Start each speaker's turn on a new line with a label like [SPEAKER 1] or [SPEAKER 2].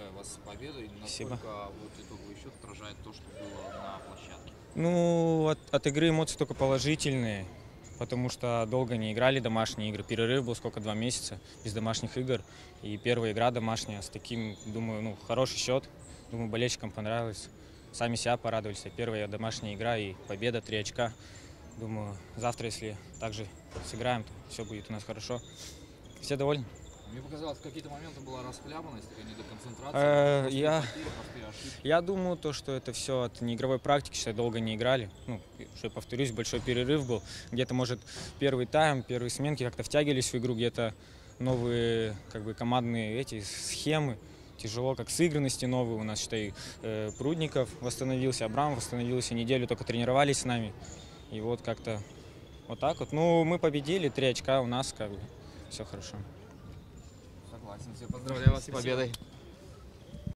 [SPEAKER 1] поздравляю вас с победой.
[SPEAKER 2] Спасибо.
[SPEAKER 1] Насколько вот итоговый счет отражает то, что было на площадке?
[SPEAKER 2] Ну, от игры эмоции только положительные, потому что долго не играли домашние игры. Перерыв был сколько, 2 месяца без домашних игр. И первая игра домашняя с таким, думаю, ну, хороший счет. Думаю, болельщикам понравилось. Сами себя порадовались. Первая домашняя игра и победа, 3 очка. Думаю, завтра, если также сыграем, то все будет у нас хорошо. Все довольны?
[SPEAKER 1] Мне показалось, в какие-то моменты была расхлябанность, такая
[SPEAKER 2] Э,
[SPEAKER 1] недоконцентрация.
[SPEAKER 2] я-
[SPEAKER 1] Простые ошибки.
[SPEAKER 2] Я думаю, то, что это все от неигровой практики, что долго не играли. Ну, что я повторюсь, большой перерыв был. Где-то, может, первый тайм, первые сменки как-то втягивались в игру, где-то новые как бы командные эти схемы. Тяжело, как сыгранности новые. У нас, считай, Прудников восстановился, Абрам восстановился, неделю только тренировались с нами. И вот как-то вот так вот. Ну, мы победили, 3 очка у нас, как бы, все хорошо.
[SPEAKER 1] Согласен, все поздравляю вас с победой.